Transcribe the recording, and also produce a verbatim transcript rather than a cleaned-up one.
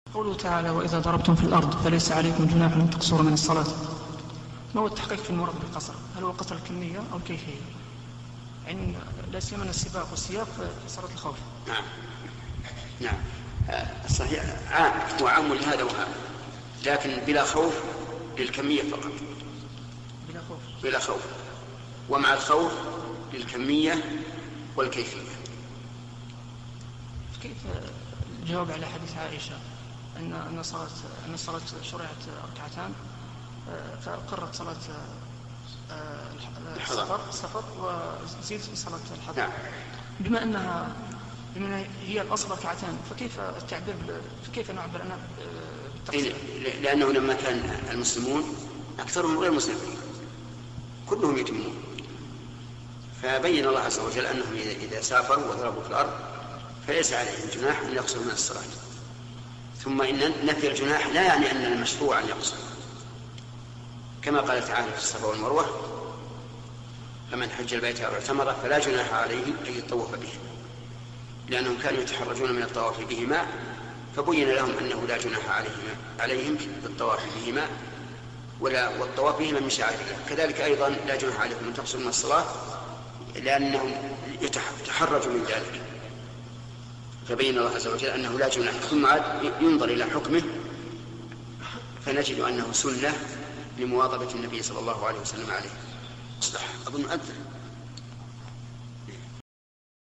قوله تعالى وإذا ضربتم في الأرض فليس عليكم جناح أن تقصروا من الصلاة، ما هو التحقيق في المراد بالقصر؟ هل هو قصر الكمية أو الكيفية؟ يعني لا سيما من السباق والسياق في صلاة الخوف. نعم نعم الصحيح عام هو عام لهذا وهذا، لكن بلا خوف للكمية فقط، بلا خوف بلا خوف ومع الخوف للكمية والكيفية. كيف الجواب على حديث عائشة أن أن صلاة أن الصلاة شرعت ركعتان فأقرت صلاة السفر السفر وزيد في صلاة الحضر؟ نعم. بما أنها بما أنها هي الأصل ركعتان، فكيف التعبير فكيف نعبر عنها بالتفصيل؟ لأنه لما كان المسلمون أكثرهم غير مسلمين كلهم يتمون، فبين الله عز وجل أنهم إذا سافروا وضربوا في الأرض فليس عليهم جناح أن يقصروا من الصلاة. ثم إن نفي الجناح لا يعني أن المشروع أن يقصر، كما قال تعالى في الصفا والمروة فمن حج البيت أو اعتمر فلا جناح عليه أن يطوف بهما، لأنهم كانوا يتحرجون من الطواف بهما فبين لهم أنه لا جناح عليهم عليهم بالطواف بهما ولا والطواف بهما من شعائر الله. كذلك أيضا لا جناح عليهم أن تقصروا من الصلاة لأنهم يتحرجوا من ذلك، فبين الله عز وجل أنه لا جناح. ثم عاد ينظر إلى حكمه فنجد أنه سنة لمواظبة النبي صلى الله عليه وسلم عليه. أصبح أظن أدري